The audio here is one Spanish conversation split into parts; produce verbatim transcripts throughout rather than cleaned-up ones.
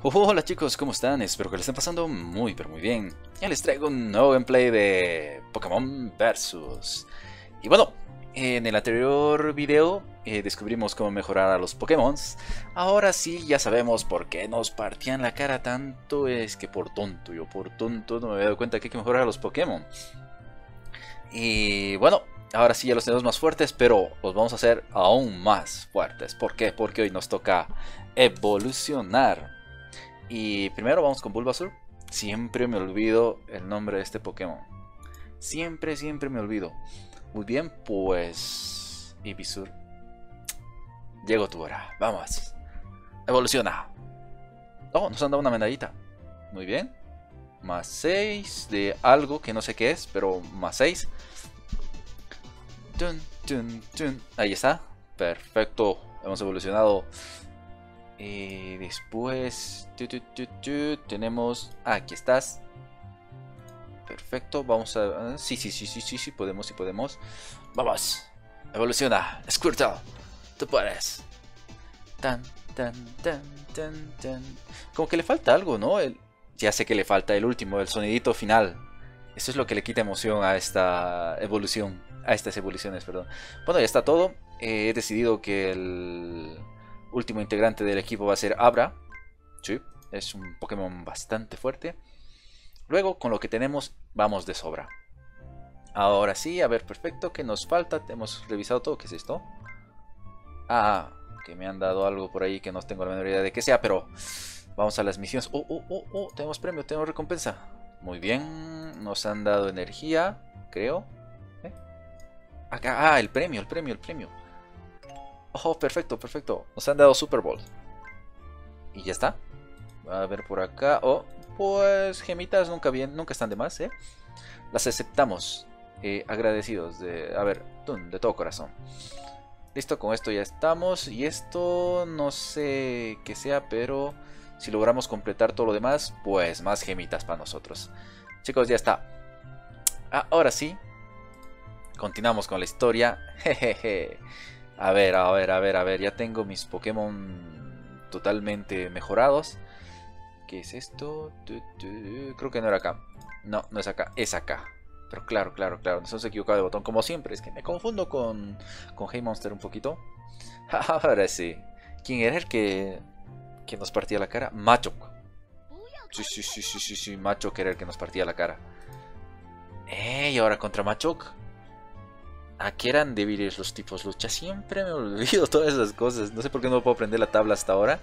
Hola chicos, ¿cómo están? Espero que les estén pasando muy pero muy bien. Ya les traigo un nuevo gameplay de Pokémon Versus. Y bueno, en el anterior video eh, descubrimos cómo mejorar a los Pokémon. Ahora sí ya sabemos por qué nos partían la cara tanto. Es que por tonto, yo por tonto no me había dado cuenta que hay que mejorar a los Pokémon. Y bueno, ahora sí ya los tenemos más fuertes, pero los vamos a hacer aún más fuertes. ¿Por qué? Porque hoy nos toca evolucionar. Y primero vamos con Bulbasaur. Siempre me olvido el nombre de este Pokémon. Siempre, siempre me olvido. Muy bien, pues... Ivysaur. Llegó tu hora. Vamos. Evoluciona. Oh, nos han dado una medallita. Muy bien. Más seis de algo que no sé qué es, pero más seis. Dun, dun, dun. Ahí está. Perfecto. Hemos evolucionado. Y después tu, tu, tu, tu, tenemos... Ah, aquí estás. Perfecto, vamos a... Sí, sí, sí, sí, sí, sí, podemos, sí podemos. Vamos. Evoluciona. Squirtle. Tú puedes. Tan, tan, tan, tan, tan. Como que le falta algo, ¿no? El... Ya sé que le falta el último, el sonidito final. Eso es lo que le quita emoción a esta evolución. A estas evoluciones, perdón. Bueno, ya está todo. Eh, he decidido que el... último integrante del equipo va a ser Abra. Sí, es un Pokémon bastante fuerte. Luego, con lo que tenemos, vamos de sobra. Ahora sí, a ver, perfecto. ¿Qué nos falta? Hemos revisado todo. ¿Qué es esto? Ah, que me han dado algo por ahí que no tengo la menor idea de qué sea, pero vamos a las misiones. Oh, oh, oh, oh, tenemos premio, tenemos recompensa. Muy bien, nos han dado energía, creo. ¿Eh? Acá, ah, el premio, el premio, el premio. Oh, perfecto, perfecto. Nos han dado Super Bowl. Y ya está. A ver por acá. Oh, pues gemitas nunca bien, nunca están de más, ¿eh? Las aceptamos. Eh, agradecidos de... A ver, de todo corazón. Listo, con esto ya estamos. Y esto no sé qué sea, pero si logramos completar todo lo demás, pues más gemitas para nosotros. Chicos, ya está. Ah, ahora sí. Continuamos con la historia. Jejeje. A ver, a ver, a ver, a ver. Ya tengo mis Pokémon totalmente mejorados. ¿Qué es esto? Creo que no era acá. No, no es acá. Es acá. Pero claro, claro, claro. Nos hemos equivocado de botón. Como siempre. Es que me confundo con, con Hey Monster un poquito. Ahora sí. ¿Quién era el que, que nos partía la cara? Machoke. Sí, sí, sí, sí, sí, sí. Machoke era el que nos partía la cara. Eh, y ahora contra Machoke. ¿A qué eran débiles los tipos lucha? Siempre me olvido todas esas cosas. No sé por qué no puedo aprender la tabla hasta ahora.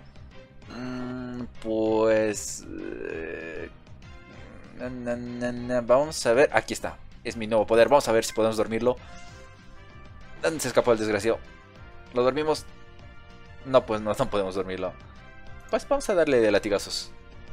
Mm, pues... Eh, na, na, na, na. Vamos a ver. Aquí está. Es mi nuevo poder. Vamos a ver si podemos dormirlo. ¿Dónde se escapó el desgraciado? ¿Lo dormimos? No, pues no, no podemos dormirlo. Pues vamos a darle de latigazos.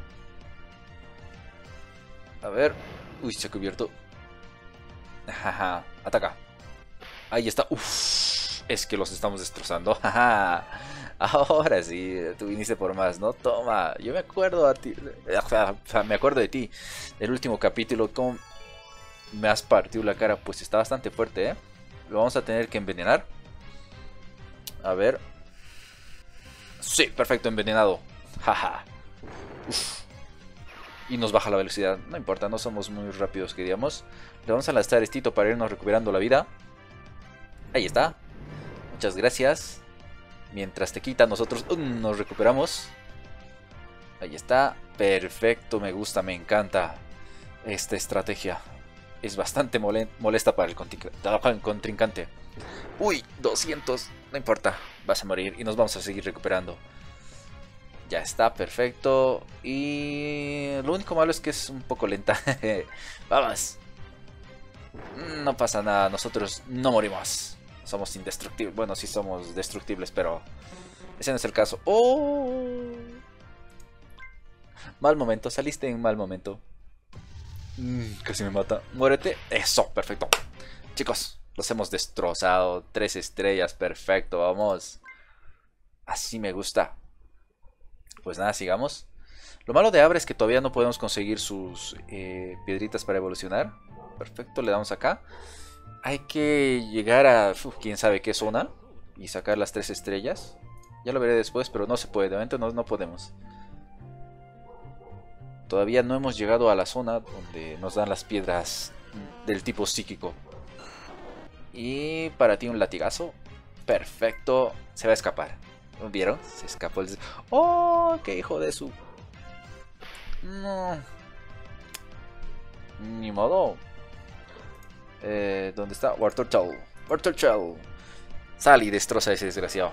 A ver. Uy, se ha cubierto. Jaja, ataca. Ahí está. Uf, es que los estamos destrozando. Jaja. Ahora sí, tú viniste por más, ¿no? Toma, yo me acuerdo a ti. Me acuerdo de ti. El último capítulo, cómo me has partido la cara. Pues está bastante fuerte, ¿eh? Lo vamos a tener que envenenar. A ver. Sí, perfecto, envenenado. Jaja. Uf. Y nos baja la velocidad. No importa, no somos muy rápidos que digamos. Le vamos a lanzar estito para irnos recuperando la vida. Ahí está. Muchas gracias. Mientras te quita, nosotros uh, nos recuperamos. Ahí está. Perfecto, me gusta, me encanta esta estrategia. Es bastante molesta para el contrincante. Uy, doscientos. No importa, vas a morir y nos vamos a seguir recuperando. Ya está, perfecto. Y lo único malo es que es un poco lenta. Vamos. No pasa nada, nosotros no morimos. Somos indestructibles. Bueno, sí somos destructibles, pero ese no es el caso. ¡Oh! Mal momento, saliste en mal momento. Mm, casi me mata. Muérete. Eso, perfecto. Chicos, los hemos destrozado. Tres estrellas, perfecto, vamos. Así me gusta. Pues nada, sigamos. Lo malo de Abra es que todavía no podemos conseguir sus eh, piedritas para evolucionar. Perfecto, le damos acá. Hay que llegar a uf, quién sabe qué zona y sacar las tres estrellas. Ya lo veré después, pero no se puede, de momento no, no podemos. Todavía no hemos llegado a la zona donde nos dan las piedras del tipo psíquico. Y para ti un latigazo. Perfecto. Se va a escapar. ¿Vieron? Se escapó el... ¡Oh! ¡Qué hijo de su... No. Ni modo. Eh, ¿Dónde está? War Turtle. War Turtle. Sal y destroza a ese desgraciado.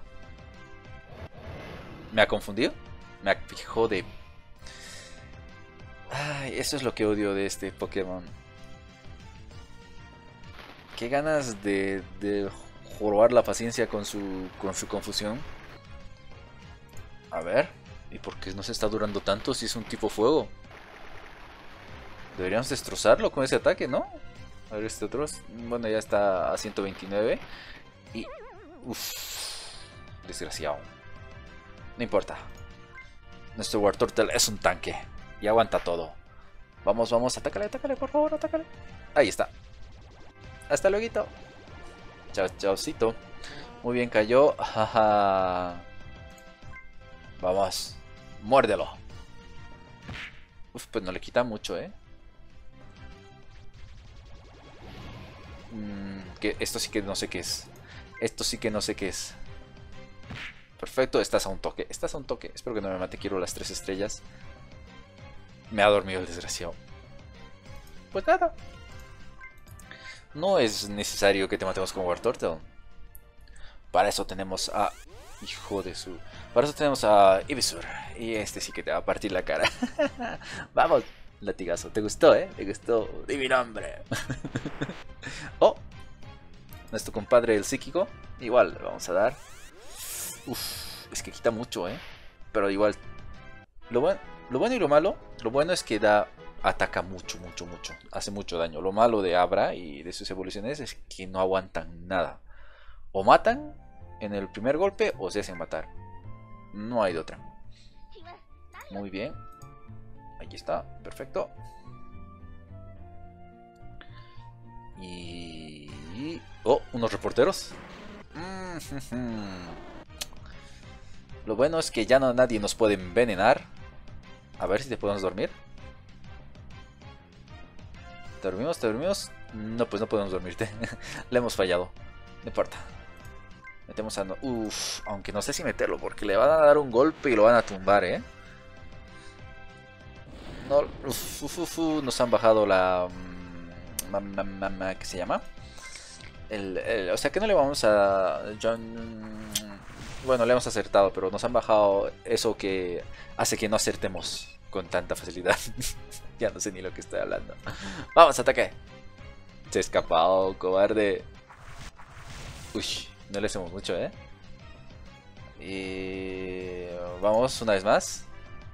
¿Me ha confundido? Me ha fijado de... Ay, eso es lo que odio de este Pokémon. Qué ganas de, de jorobar la paciencia con su, con su confusión. A ver. ¿Y por qué no se está durando tanto si es un tipo fuego? Deberíamos destrozarlo con ese ataque, ¿no? A ver, este otro. Bueno, ya está a ciento veintinueve. Y... Uff. Desgraciado. No importa. Nuestro War Turtle es un tanque. Y aguanta todo. Vamos, vamos. Atácale, atácale, por favor, atácale. Ahí está. Hasta luego. Chao, chaocito. Muy bien, cayó. Jaja. Vamos. Muérdelo. Uf, pues no le quita mucho, ¿eh? Mm, que esto sí que no sé qué es. Esto sí que no sé qué es. Perfecto, estás a un toque. Estás a un toque. Espero que no me mate. Quiero las tres estrellas. Me ha dormido el desgraciado. Pues nada. No es necesario que te matemos con War Turtle. Para eso tenemos a... Hijo de su... Para eso tenemos a Ivysaur. Y este sí que te va a partir la cara. Vamos, latigazo. ¿Te gustó, eh? ¿Te gustó? Di mi nombre. Oh. Nuestro compadre el psíquico. Igual, le vamos a dar. Uf, es que quita mucho, eh. Pero igual. Lo, bu lo bueno y lo malo. Lo bueno es que da... Ataca mucho, mucho, mucho. Hace mucho daño. Lo malo de Abra y de sus evoluciones es que no aguantan nada. O matan en el primer golpe o se hacen matar. No hay de otra. Muy bien. Ahí está. Perfecto. Y... Oh, unos reporteros. Lo bueno es que ya no nadie nos puede envenenar. A ver si te podemos dormir. ¿Te dormimos? ¿Te dormimos? No, pues no podemos dormirte. Le hemos fallado. No importa. Metemos a... No... Uff, aunque no sé si meterlo porque le van a dar un golpe y lo van a tumbar, ¿eh? No, uf, uf, uf, uf, nos han bajado la... ¿Qué se llama? El, el, o sea que no le vamos a... John... Bueno, le hemos acertado, pero nos han bajado eso que hace que no acertemos con tanta facilidad. Ya no sé ni lo que estoy hablando. Vamos, ataque. Se ha escapado, cobarde. Uy, no le hacemos mucho, ¿eh? Y... Vamos, una vez más.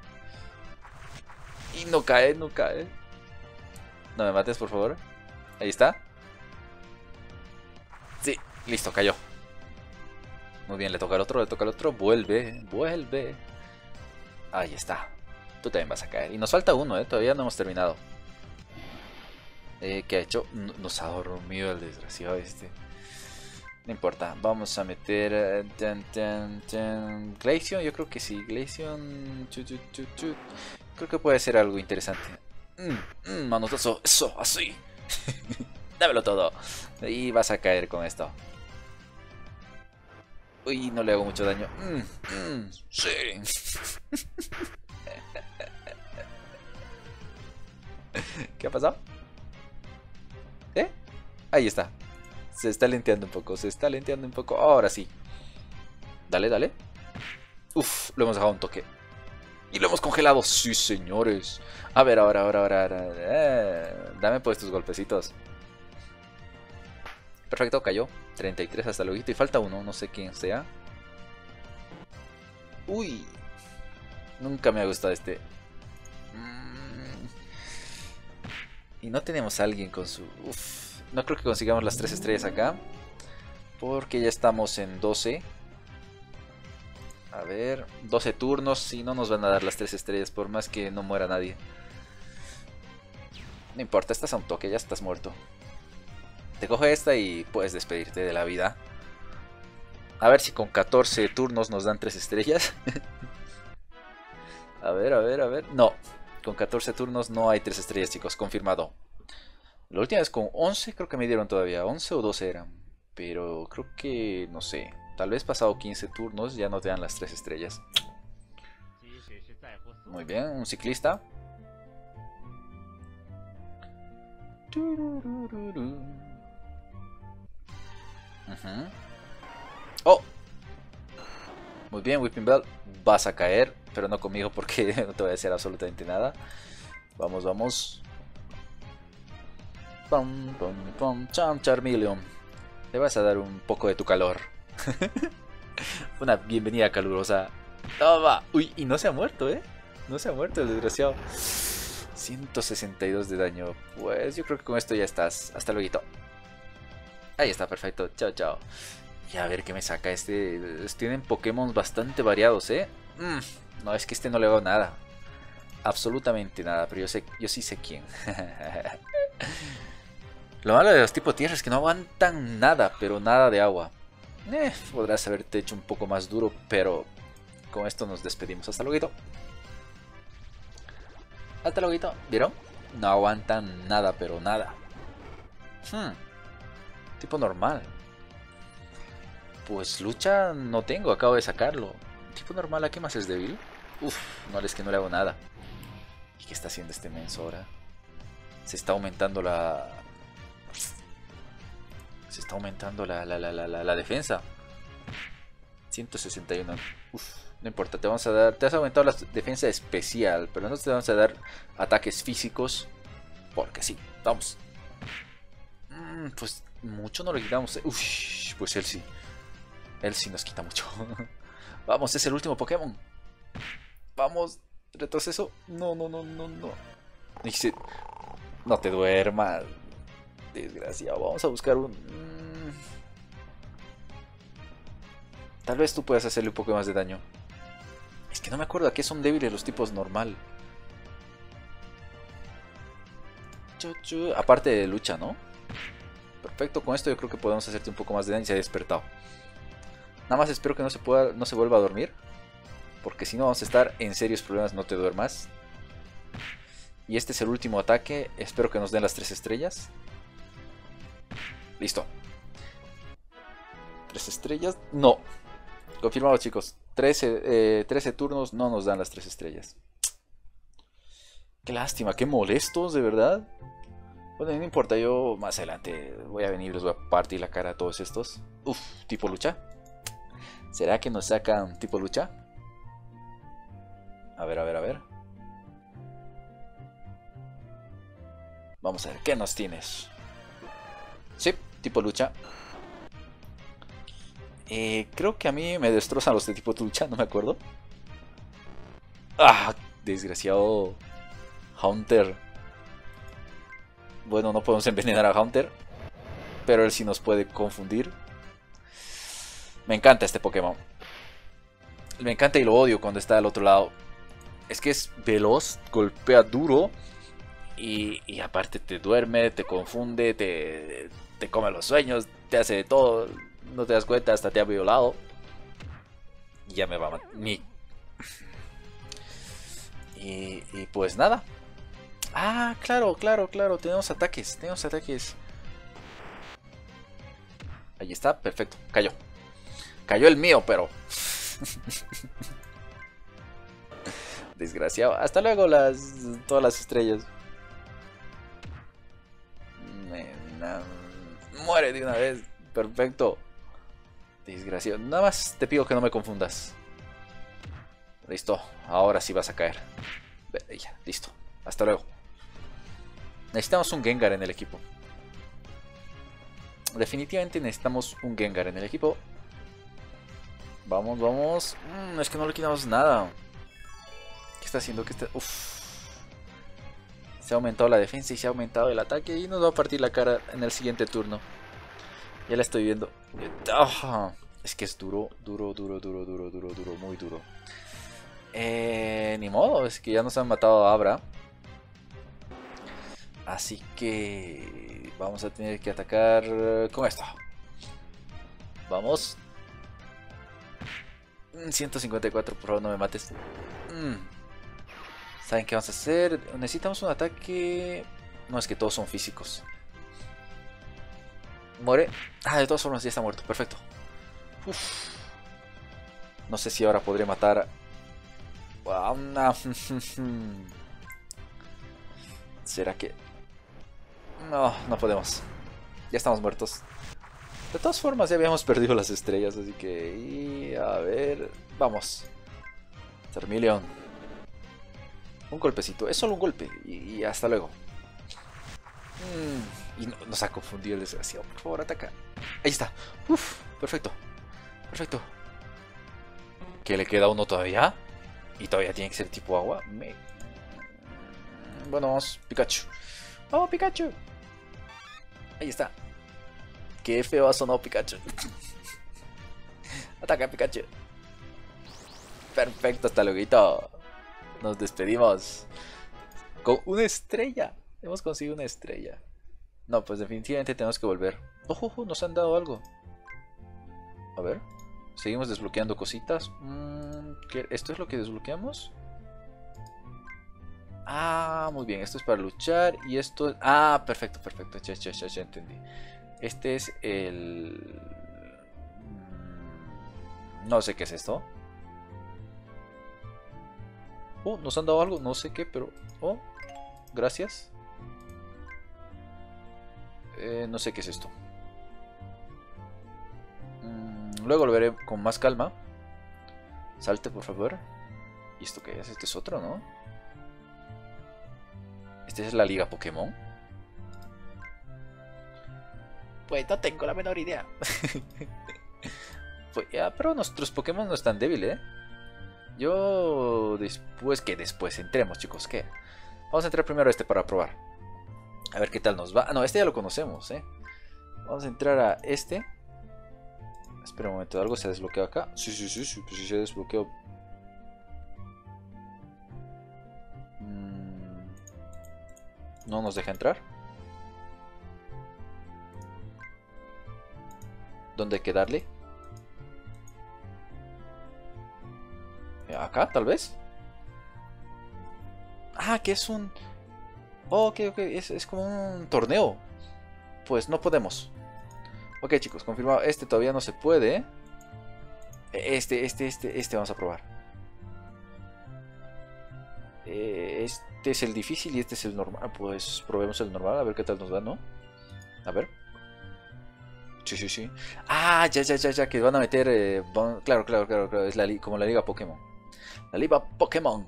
Y no cae, no cae. No me mates, por favor. Ahí está. Sí, listo, cayó. Muy bien, le toca al otro, le toca al otro. Vuelve, vuelve. Ahí está. Tú también vas a caer. Y nos falta uno, ¿eh? Todavía no hemos terminado. Eh, ¿Qué ha hecho? Nos ha dormido el desgraciado este. No importa. Vamos a meter... Uh, ten, ten, ten. Glaceon, yo creo que sí. Glaceon... Chu, chu, chu, chu. Creo que puede ser algo interesante. Mm, mm, manotazo. Eso, así. Dámelo todo. Y vas a caer con esto. Uy, no le hago mucho daño. Mm, mm, sí. ¿Qué ha pasado? ¿Eh? Ahí está. Se está lenteando un poco. Se está lenteando un poco. Ahora sí. Dale, dale. Uf, lo hemos dejado un toque. Y lo hemos congelado. Sí, señores. A ver, ahora, ahora, ahora. ahora. Eh, dame pues tus golpecitos. Perfecto, cayó. treinta y tres hasta luego. Y falta uno. No sé quién sea. Uy. Nunca me ha gustado este. Y no tenemos a alguien con su... Uf, no creo que consigamos las tres estrellas acá. Porque ya estamos en doce. A ver, doce turnos. Y no nos van a dar las tres estrellas por más que no muera nadie. No importa, estás a un toque, ya estás muerto. Te coge esta y puedes despedirte de la vida. A ver si con catorce turnos nos dan tres estrellas. A ver, a ver, a ver. No, Con catorce turnos no hay tres estrellas, chicos, confirmado. La última vez con once creo que me dieron todavía, once o doce eran. Pero creo que, no sé, tal vez pasado quince turnos ya no te dan las tres estrellas. Muy bien, un ciclista. Uh-huh. Oh, muy bien, Whipping Bell. Vas a caer, pero no conmigo porque no te voy a hacer absolutamente nada. Vamos, vamos. Pum, pum, pum. Cham, Charmeleon. Te vas a dar un poco de tu calor. Una bienvenida calurosa. Toma. Uy, y no se ha muerto, ¿eh? No se ha muerto el desgraciado. ciento sesenta y dos de daño. Pues yo creo que con esto ya estás. Hasta luego. Ahí está, perfecto. Chao, chao. Y a ver qué me saca este. Tienen Pokémon bastante variados, ¿eh? Mm, no, es que este no le hago nada. Absolutamente nada, pero yo sé, yo sí sé quién. Lo malo de los tipos tierra es que no aguantan nada, pero nada de agua. Eh, podrás haberte hecho un poco más duro, pero con esto nos despedimos. Hasta luego. Hasta luego. ¿Vieron? No aguantan nada, pero nada. Hmm. Tipo normal. Pues lucha no tengo, acabo de sacarlo. Tipo normal, ¿a qué más es débil? Uf, no, es que no le hago nada. ¿Y qué está haciendo este menso ahora? Se está aumentando la... Se está aumentando la, la, la, la, la, la defensa. ciento sesenta y uno. Uf, no importa, te vamos a dar... Te has aumentado la defensa especial, pero nosotros te vamos a dar ataques físicos. Porque sí, vamos. Mm, pues mucho no le quitamos. Uf, pues él sí. Él sí nos quita mucho. Vamos, es el último Pokémon. Vamos, retroceso. No, no, no, no, no. Dice, no te duermas. Desgraciado, vamos a buscar un... Tal vez tú puedas hacerle un poco más de daño. Es que no me acuerdo a qué son débiles los tipos normal. Aparte de lucha, ¿no? Perfecto, con esto yo creo que podemos hacerte un poco más de daño. Se ha despertado. Nada más espero que no se pueda, no se vuelva a dormir. Porque si no vamos a estar en serios problemas. No te duermas. Y este es el último ataque. Espero que nos den las tres estrellas. Listo. ¿Tres estrellas? No. Confirmado, chicos. trece, eh, trece turnos no nos dan las tres estrellas. Qué lástima, qué molestos, de verdad. Bueno, no importa, yo más adelante voy a venir y les voy a partir la cara a todos estos. Uf, tipo lucha. ¿Será que nos sacan tipo lucha? A ver, a ver, a ver. Vamos a ver, ¿qué nos tienes? Sí, tipo lucha. Eh, creo que a mí me destrozan los de tipo lucha, no me acuerdo. Ah, desgraciado Haunter. Bueno, no podemos envenenar a Haunter, pero él sí nos puede confundir. Me encanta este Pokémon. Me encanta y lo odio cuando está al otro lado. Es que es veloz, golpea duro y, y aparte te duerme, te confunde, te, te come los sueños, te hace de todo. No te das cuenta, hasta te ha violado. Y ya me va a matar. Ni... Y, y pues nada. Ah, claro, claro, claro. Tenemos ataques, tenemos ataques. Ahí está, perfecto. Cayó. Cayó el mío, pero... Desgraciado. Hasta luego las... todas las estrellas. Muere de una vez. Perfecto. Desgraciado. Nada más te pido que no me confundas. Listo. Ahora sí vas a caer. Ya, listo. Hasta luego. Necesitamos un Gengar en el equipo. Definitivamente necesitamos un Gengar en el equipo. Vamos, vamos. Mm, es que no le quitamos nada. ¿Qué está haciendo? ¿Qué está? Uf. Se ha aumentado la defensa y se ha aumentado el ataque. Y nos va a partir la cara en el siguiente turno. Ya la estoy viendo. Oh, es que es duro, duro, duro, duro, duro, duro, duro, muy duro. Eh, ni modo, es que ya nos han matado a Abra. Así que vamos a tener que atacar con esto. Vamos. ciento cincuenta y cuatro, por favor no me mates. Mm. ¿Saben qué vamos a hacer? Necesitamos un ataque... No, es que todos son físicos. Muere. Ah, de todas formas ya está muerto. Perfecto. Uf. No sé si ahora podré matar... Wow, no. ¿Será que...? No, no podemos. Ya estamos muertos. De todas formas ya habíamos perdido las estrellas, así que... Y a ver... Vamos. Termilion. Un golpecito. Es solo un golpe. Y, y hasta luego. Mm, y no, nos ha confundido el desgraciado. Por favor, ataca. Ahí está. Uf, perfecto. Perfecto. ¿Qué le queda a uno todavía? Y todavía tiene que ser tipo agua. Me... Bueno, vamos, Pikachu. ¡Vamos, Pikachu! Ahí está. Qué feo ha sonado Pikachu. Ataca, Pikachu. Perfecto, hasta luego. Nos despedimos. Con una estrella. Hemos conseguido una estrella. No, pues definitivamente tenemos que volver. Ojo, ojo, nos han dado algo. A ver. Seguimos desbloqueando cositas. Mm, ¿qué? ¿Esto es lo que desbloqueamos? Ah, muy bien. Esto es para luchar. Y esto es... Ah, perfecto, perfecto. Ya, ya, ya, ya entendí. Este es el... No sé qué es esto. Oh, nos han dado algo. No sé qué, pero... Oh, gracias. Eh, no sé qué es esto. Mm, luego lo veré con más calma. Salte, por favor. ¿Y esto qué es? Este es otro, ¿no? ¿Este es la liga Pokémon? Pues no tengo la menor idea. Pues, ya, pero nuestros Pokémon no están débiles, ¿eh? Yo después... que después? Entremos, chicos, ¿qué? Vamos a entrar primero a este para probar. A ver qué tal nos va. Ah, no, este ya lo conocemos, ¿eh? Vamos a entrar a este. Espera un momento, ¿algo se ha desbloqueado acá? Sí, sí, sí, sí, pues sí se desbloqueó. Mm, no nos deja entrar. ¿Dónde hay que darle? ¿Acá, tal vez? Ah, que es un... Oh, ok, ok, es, es como un torneo. Pues no podemos. Ok, chicos, confirmado. Este todavía no se puede. Este, este, este, este vamos a probar. Este es el difícil y este es el normal. Pues probemos el normal, a ver qué tal nos va, ¿no? A ver. Sí, sí, sí. Ah, ya, ya, ya, ya, que van a meter... Eh, van... Claro, claro, claro, claro. Es la como la liga Pokémon. La liga Pokémon.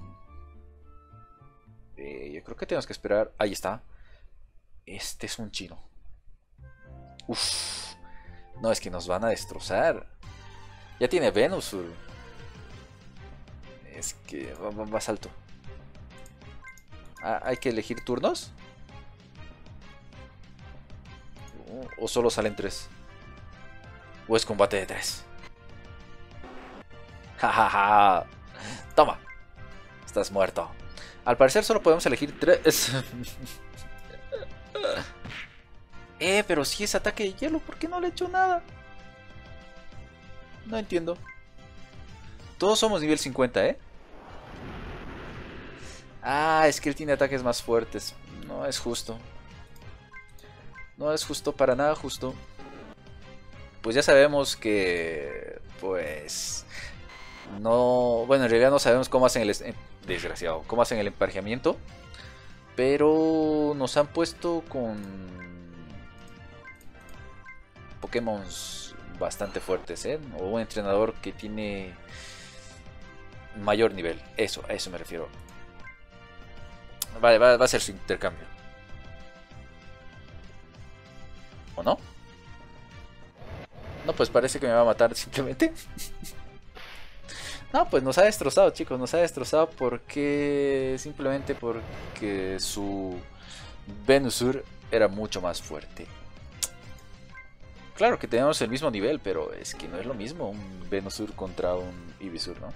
Eh, yo creo que tenemos que esperar. Ahí está. Este es un chino. Uff. No, es que nos van a destrozar. Ya tiene Venusaur. Es que va, va, va salto. Ah, ¿hay que elegir turnos? ¿O solo salen tres? ¿O es combate de tres? Jajaja. Toma. Estás muerto. Al parecer solo podemos elegir tres. Eh, pero si es ataque de hielo, ¿por qué no le he hecho nada? No entiendo. Todos somos nivel cincuenta, ¿eh? Ah, es que él tiene ataques más fuertes. No es justo. No es justo, para nada justo. Pues ya sabemos que... Pues... No... Bueno, en realidad no sabemos cómo hacen el... Desgraciado. Cómo hacen el emparejamiento. Pero nos han puesto con... Pokémon bastante fuertes, ¿eh? O un entrenador que tiene... mayor nivel. Eso, a eso me refiero. Vale, va, va a ser su intercambio. ¿O no? No, pues parece que me va a matar simplemente. No, pues nos ha destrozado, chicos. Nos ha destrozado porque... Simplemente porque su Venusaur era mucho más fuerte. Claro que tenemos el mismo nivel, pero es que no es lo mismo un Venusaur contra un Ivysaur, ¿no?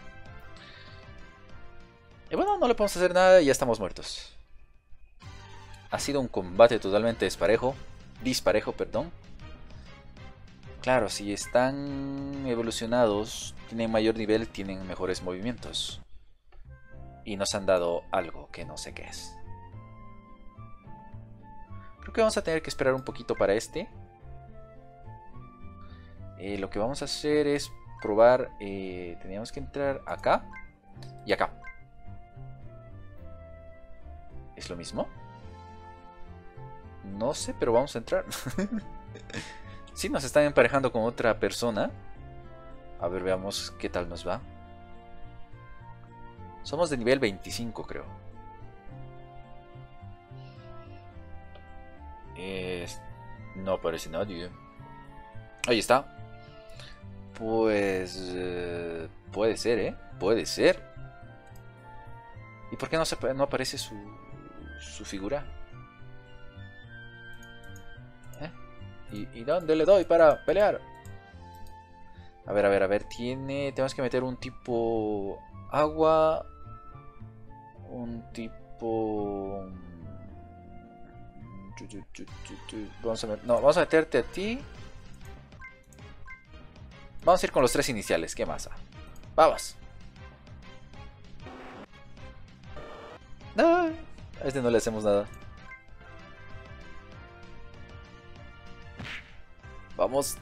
Y bueno, no le podemos hacer nada y ya estamos muertos. Ha sido un combate totalmente disparejo. Disparejo, perdón. Claro, si están evolucionados, tienen mayor nivel, tienen mejores movimientos. Y nos han dado algo que no sé qué es. Creo que vamos a tener que esperar un poquito para este. Eh, lo que vamos a hacer es probar. Eh, teníamos que entrar acá y acá. ¿Es lo mismo? No sé, pero vamos a entrar. Sí, nos están emparejando con otra persona. A ver, veamos qué tal nos va. Somos de nivel veinticinco, creo. Eh, no aparece nadie. Ahí está. Pues... Eh, puede ser, ¿eh? Puede ser. ¿Y por qué no, se, no aparece su, su figura? ¿Eh? ¿Y, ¿Y dónde le doy para pelear? A ver, a ver, a ver. Tiene... Tenemos que meter un tipo... Agua... Un tipo... Vamos a, no, vamos a meterte a ti. Vamos a ir con los tres iniciales. ¿Qué más? Vamos. No, a este no le hacemos nada. Vamos.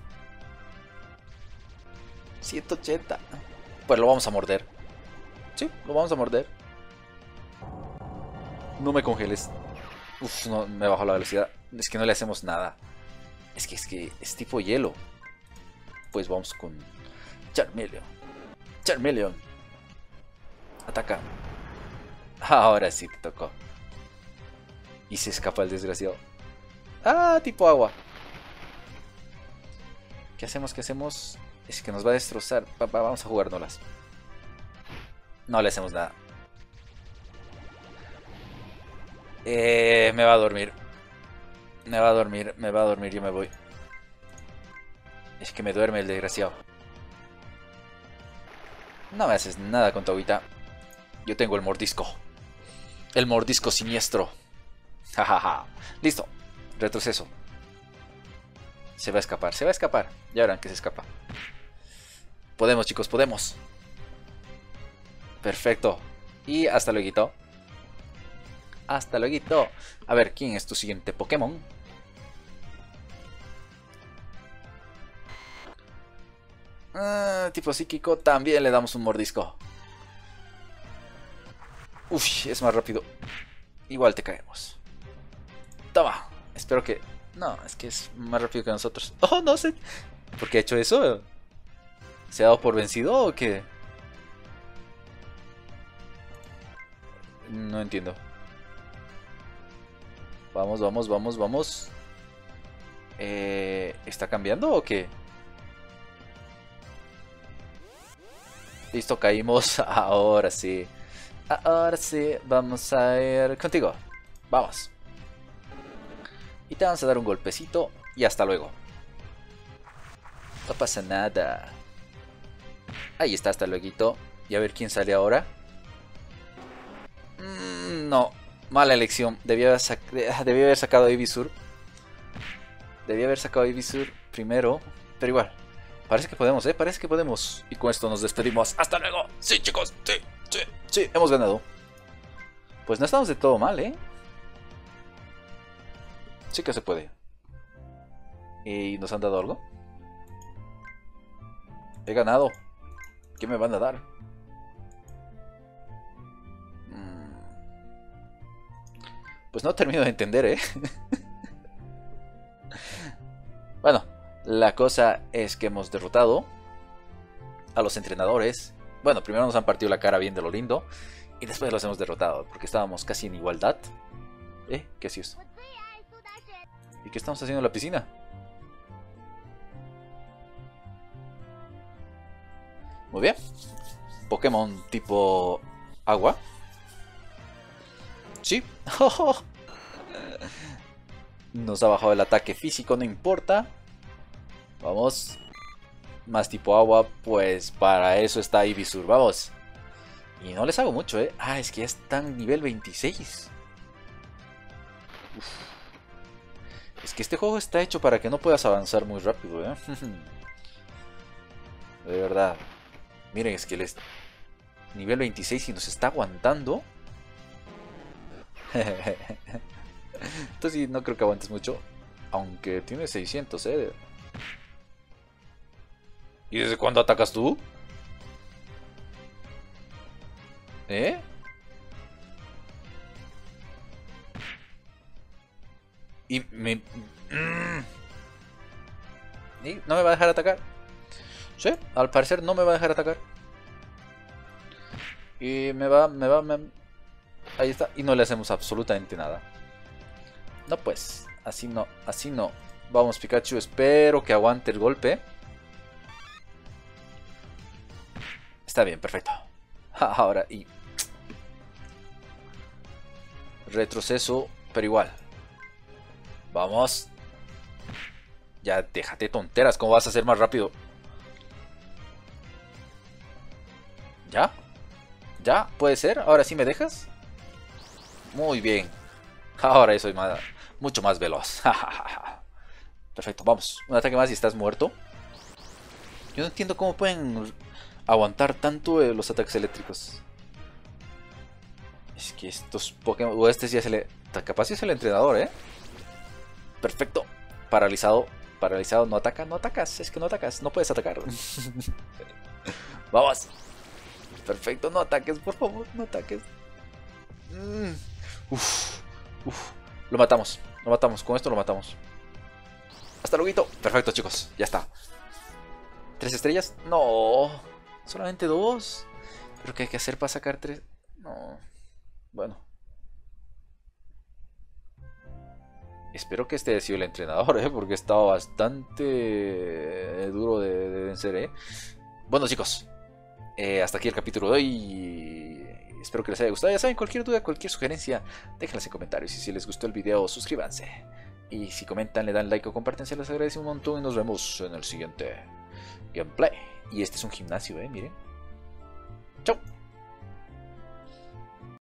ciento ochenta. Pues lo vamos a morder. Sí, lo vamos a morder. No me congeles. Uf, no, me bajó la velocidad. Es que no le hacemos nada. Es que es que es tipo hielo. Pues vamos con Charmeleon. Charmeleon. Ataca. Ahora sí te tocó. Y se escapa el desgraciado. Ah, tipo agua. ¿Qué hacemos? ¿Qué hacemos? Es que nos va a destrozar. Va, va, vamos a jugárnoslas. No le hacemos nada. Eh, me va a dormir. Me va a dormir, me va a dormir, yo me voy. Es que me duerme el desgraciado. No me haces nada con tu agüita. Yo tengo el mordisco. El mordisco siniestro. Jajaja. Listo. Retroceso. Se va a escapar, se va a escapar. Ya verán que se escapa. Podemos, chicos, podemos. Perfecto. Y hasta luego. Hasta luego. A ver, ¿quién es tu siguiente Pokémon? Ah, tipo psíquico, también le damos un mordisco. Uf, es más rápido. Igual te caemos. Toma. Espero que... No, es que es más rápido que nosotros. Oh, no sé. ¿Por qué ha hecho eso? ¿Se ha dado por vencido o qué? No entiendo. Vamos, vamos, vamos, vamos. Eh, ¿Está cambiando o qué? Listo, caímos. Ahora sí. Ahora sí, vamos a ir contigo. Vamos. Y te vamos a dar un golpecito. Y hasta luego. No pasa nada. Ahí está, hasta luego. Y a ver quién sale ahora. Mm, no. Mala elección. Debía haber, sac debía haber sacado a Ivysaur. Debía haber sacado a Ivysaur primero. Pero igual. Parece que podemos, ¿eh? Parece que podemos. Y con esto nos despedimos. ¡Hasta luego! Sí, chicos. Sí, sí, sí. Hemos ganado. Pues no estamos de todo mal, ¿eh? Sí que se puede. ¿Y nos han dado algo? He ganado. ¿Qué me van a dar? Mm. Pues no termino de entender, ¿eh? Bueno, la cosa es que hemos derrotado a los entrenadores. Bueno, primero nos han partido la cara bien de lo lindo. Y después los hemos derrotado. Porque estábamos casi en igualdad. ¿Eh? ¿Qué es eso? ¿Y qué estamos haciendo en la piscina? Muy bien. Pokémon tipo agua. Sí. Nos ha bajado el ataque físico, no importa. Vamos. Más tipo agua, pues para eso está Ivysaur. Vamos. Y no les hago mucho, ¿eh? Ah, es que ya están nivel veintiséis. Uf. Es que este juego está hecho para que no puedas avanzar muy rápido, ¿eh? De verdad. Miren, es que les... Nivel veintiséis y nos está aguantando. Entonces sí, no creo que aguantes mucho. Aunque tiene seiscientos, eh. ¿Y desde cuándo atacas tú? ¿Eh? Y me... Mm. ¿Y no me va a dejar atacar? Sí, al parecer no me va a dejar atacar. Y me va, me va, me... Ahí está. Y no le hacemos absolutamente nada. No pues, así no, así no. Vamos Pikachu, espero que aguante el golpe. Está bien, perfecto. Ahora y... retroceso, pero igual. Vamos. Ya déjate tonteras, ¿cómo vas a hacer más rápido? ¿Ya? ¿Ya? ¿Puede ser? ¿Ahora sí me dejas? Muy bien. Ahora soy más, mucho más veloz. Perfecto, vamos. Un ataque más y estás muerto. Yo no entiendo cómo pueden aguantar tanto eh, los ataques eléctricos. Es que estos Pokémon... O este sí es el... Capaz sí es el entrenador, ¿eh? Perfecto. Paralizado. Paralizado. No ataca, no atacas. Es que no atacas. No puedes atacar. Vamos. Perfecto. No ataques, por favor. No ataques. Mm. Uf. Uf. Lo matamos. Lo matamos. Con esto lo matamos. Hasta luego. Perfecto, chicos. Ya está. ¿Tres estrellas? No. Solamente dos. ¿Pero qué hay que hacer para sacar tres? No. Bueno. Espero que este haya sido el entrenador, ¿eh? Porque estaba bastante duro de, de vencer, ¿eh? Bueno, chicos. Eh, hasta aquí el capítulo de hoy. Espero que les haya gustado. Ya saben, cualquier duda, cualquier sugerencia, déjenlas en comentarios. Y si les gustó el video, suscríbanse. Y si comentan, le dan like o comparten, se les agradece un montón. Y nos vemos en el siguiente gameplay. Y este es un gimnasio, ¿eh? Miren. Chau.